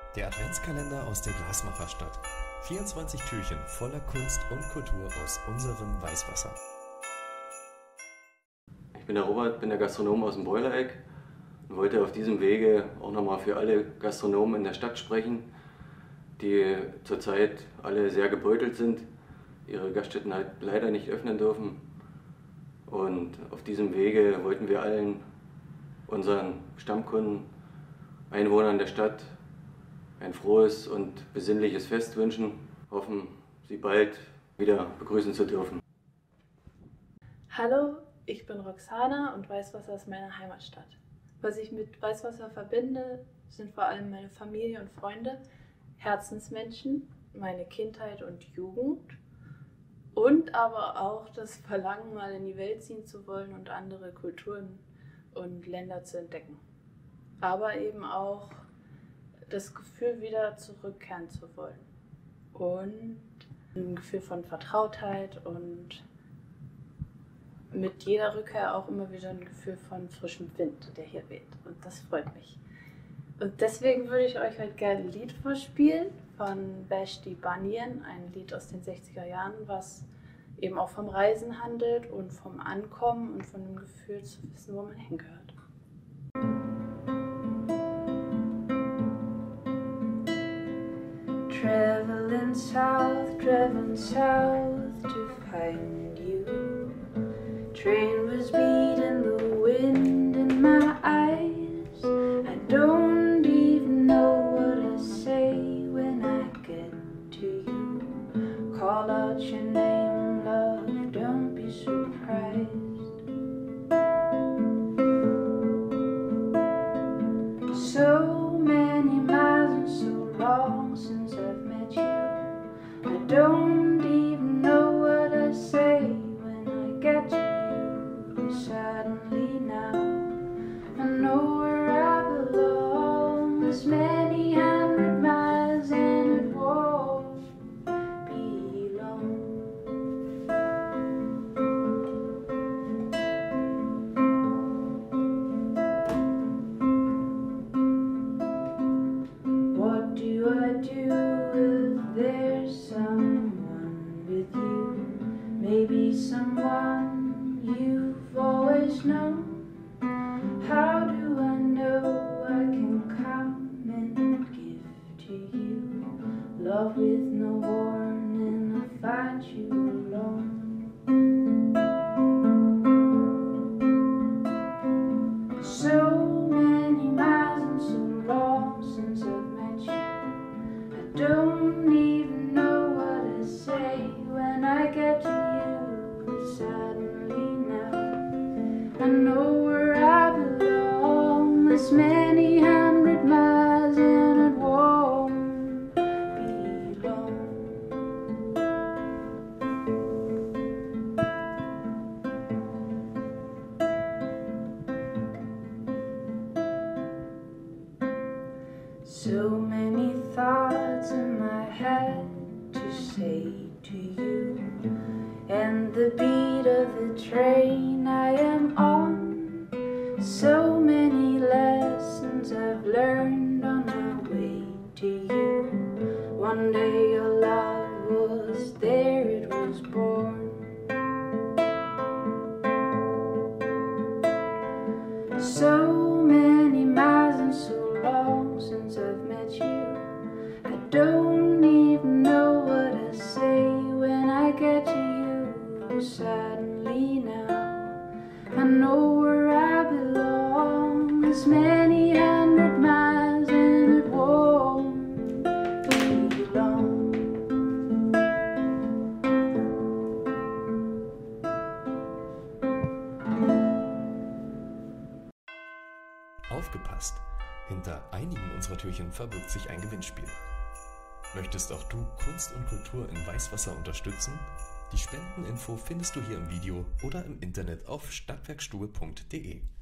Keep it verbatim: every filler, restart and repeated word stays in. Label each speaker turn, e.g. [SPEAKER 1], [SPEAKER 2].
[SPEAKER 1] Der Adventskalender aus der Glasmacherstadt. vierundzwanzig Türchen voller Kunst und Kultur aus unserem Weißwasser.
[SPEAKER 2] Ich bin der Robert, bin der Gastronom aus dem Boilereck und wollte auf diesem Wege auch nochmal für alle Gastronomen in der Stadt sprechen, die zurzeit alle sehr gebeutelt sind, ihre Gaststätten halt leider nicht öffnen dürfen. Und auf diesem Wege wollten wir allen unseren Stammkunden, Einwohnern der Stadt ein frohes und besinnliches Fest wünschen, hoffen, sie bald wieder begrüßen zu dürfen.
[SPEAKER 3] Hallo, ich bin Roxana und Weißwasser ist meine Heimatstadt. Was ich mit Weißwasser verbinde, sind vor allem meine Familie und Freunde, Herzensmenschen, meine Kindheit und Jugend und aber auch das Verlangen, mal in die Welt ziehen zu wollen und andere Kulturen und Länder zu entdecken. Aber eben auch das Gefühl, wieder zurückkehren zu wollen. Und ein Gefühl von Vertrautheit und mit jeder Rückkehr auch immer wieder ein Gefühl von frischem Wind, der hier weht. Und das freut mich. Und deswegen würde ich euch heute gerne ein Lied vorspielen von Vashti Bunyan, ein Lied aus den sechziger Jahren, was eben auch vom Reisen handelt und vom Ankommen und von dem Gefühl zu wissen, wo man hingehört. Traveling south, traveling south to find you. Train was beating the wind in my eyes. I don't even know what I say when I get to you. Call out your name, love, don't be surprised. So many miles and so long since I've met you. I don't even know what I say when I get to you. Suddenly now I know where I belong. As many hundred miles and it won't be long. What do I do if there's someone with you? Maybe someone you've always known. How do I know I can come and give to you love with no warning? I find you alone. So many miles and so long since I've met you. I don't even know what I say when I get to you. Suddenly now I know where I belong. As many hundred miles and it won't be long. So many thoughts in my head to say to you, and the beat of the train I am on. So many lessons I've learned on my way to you. One day your love was there, it was born. So many miles and so long since I've met you. I don't even know what I say when I get to you. Suddenly now I know where I belong. As many hundred miles and it won't be long.
[SPEAKER 1] Aufgepasst! Hinter einigen unserer Türchen verbirgt sich ein Gewinnspiel. Möchtest auch du Kunst und Kultur in Weißwasser unterstützen? Die Spendeninfo findest du hier im Video oder im Internet auf stadtwerkstube punkt de.